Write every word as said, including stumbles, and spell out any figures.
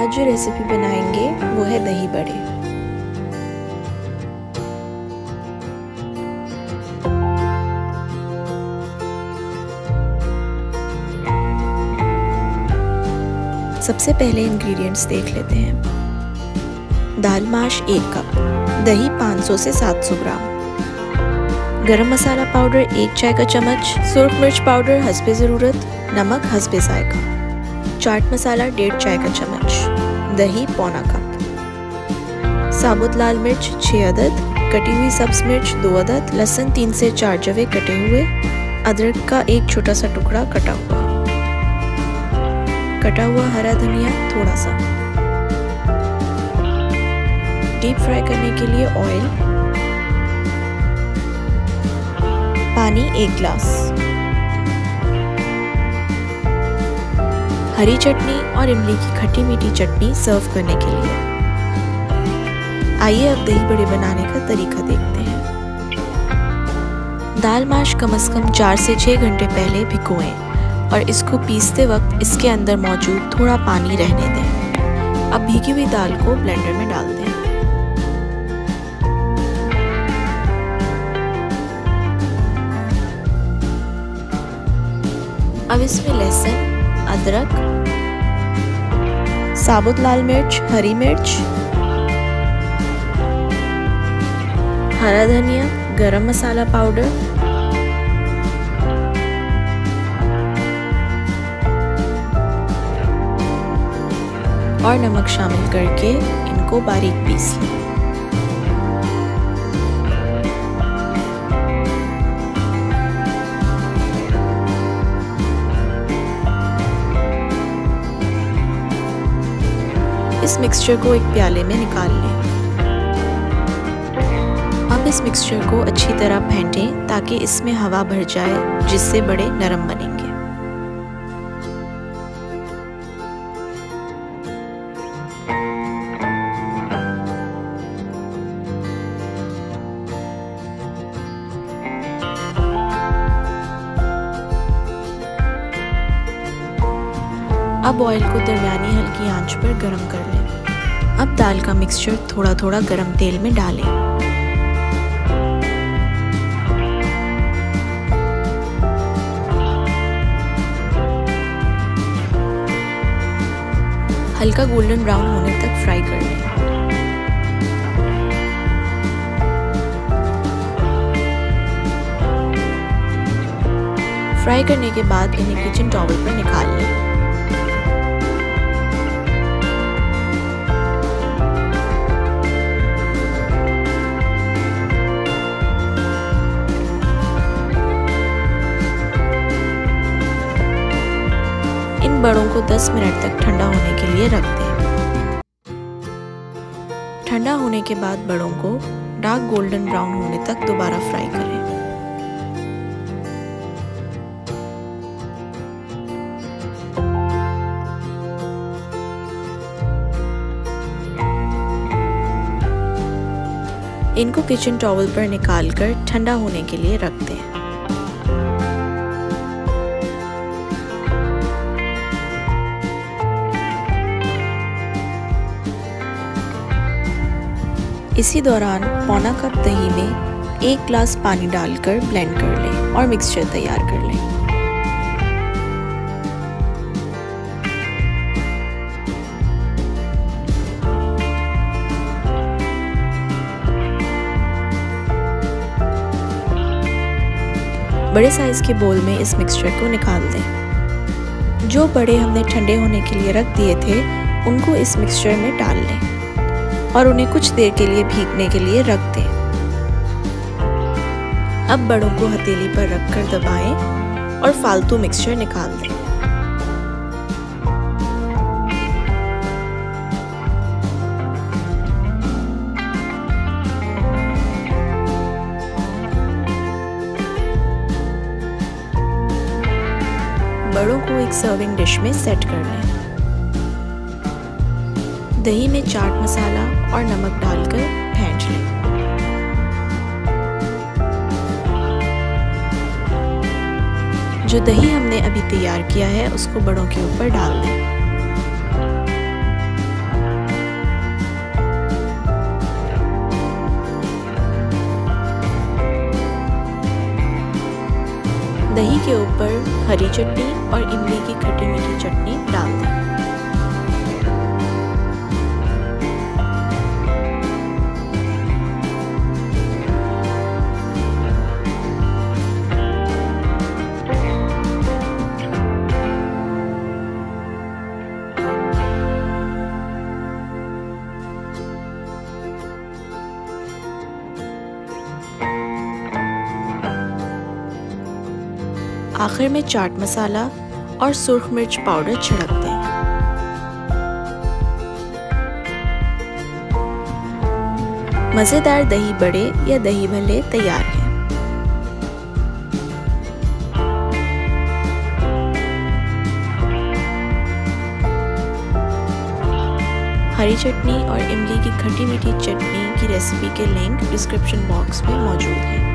आज जो रेसिपी बनाएंगे वो है दही बड़े। सबसे पहले इंग्रेडिएंट्स देख लेते हैं। दाल माश एक कप, दही पाँच सौ से सात सौ ग्राम, गरम मसाला पाउडर एक चाय का चम्मच, सुर्ख मिर्च पाउडर हस्बे ज़रूरत, नमक हस्बे जायका, चाट मसाला डेढ़ चाय का चम्मच, दही पौना कप, साबुत लाल मिर्च छः अदद, कटी हुई सब्ज मिर्च दो अदद, लहसुन तीन से चार जवे कटे हुए, अदरक का एक छोटा सा टुकड़ा कटा हुआ, कटा हुआ हरा धनिया थोड़ा सा। डीप फ्राई करने के लिए ऑयल, पानी एक गिलास, हरी चटनी और इमली की खट्टी मीठी चटनी सर्व करने के लिए। आइए अब दही बड़े बनाने का तरीका देखते हैं। दाल माश कम से कम चार से छः घंटे पहले भिगोएं और इसको पीसते वक्त इसके अंदर मौजूद थोड़ा पानी रहने दें। अब भीगी हुई दाल को ब्लेंडर में डाल दें। अब इसमें लहसुन, अदरक, साबुत लाल मिर्च, हरी मिर्च, हरा धनिया, गरम मसाला पाउडर, और नमक शामिल करके इनको बारीक पीस लें। इस मिक्सचर को एक प्याले में निकाल लें। अब इस मिक्सचर को अच्छी तरह फेंटें ताकि इसमें हवा भर जाए, जिससे बड़े नरम बनेंगे। अब ऑयल को दरमियानी हल्की आंच पर गरम कर लें। अब दाल का मिक्सचर थोड़ा थोड़ा गरम तेल में डालें। हल्का गोल्डन ब्राउन होने तक फ्राई कर लें। फ्राई करने के बाद इन्हें किचन टॉवल पर निकाल लें। इन बड़ों को दस मिनट तक ठंडा होने के लिए रख दें। ठंडा होने के बाद बड़ों को डार्क गोल्डन ब्राउन होने तक दोबारा फ्राई करें। इनको किचन टॉवल पर निकालकर ठंडा होने के लिए रख दें। इसी दौरान पौना कप दही में एक गिलास पानी डालकर ब्लेंड कर लें और मिक्सचर तैयार कर लें। बड़े साइज के बोल में इस मिक्सचर को निकाल दें। जो बड़े हमने ठंडे होने के लिए रख दिए थे उनको इस मिक्सचर में डाल लें और उन्हें कुछ देर के लिए भीगने के लिए रख दें। अब बड़ों को हथेली पर रखकर दबाएं और फालतू मिक्सचर निकाल दें। बड़ों को एक सर्विंग डिश में सेट कर लें। दही में चाट मसाला और नमक डालकर फेंट लें। जो दही हमने अभी तैयार किया है उसको बड़ों के ऊपर डाल दें। दही के ऊपर हरी चटनी और इमली की खट्टी मीठी चटनी डाल दें। आखिर में चाट मसाला और सुर्ख मिर्च पाउडर छिड़क दें। मज़ेदार दही बड़े या दही भल्ले तैयार हैं। हरी चटनी और इमली की खट्टी मीठी चटनी की रेसिपी के लिंक डिस्क्रिप्शन बॉक्स में मौजूद है।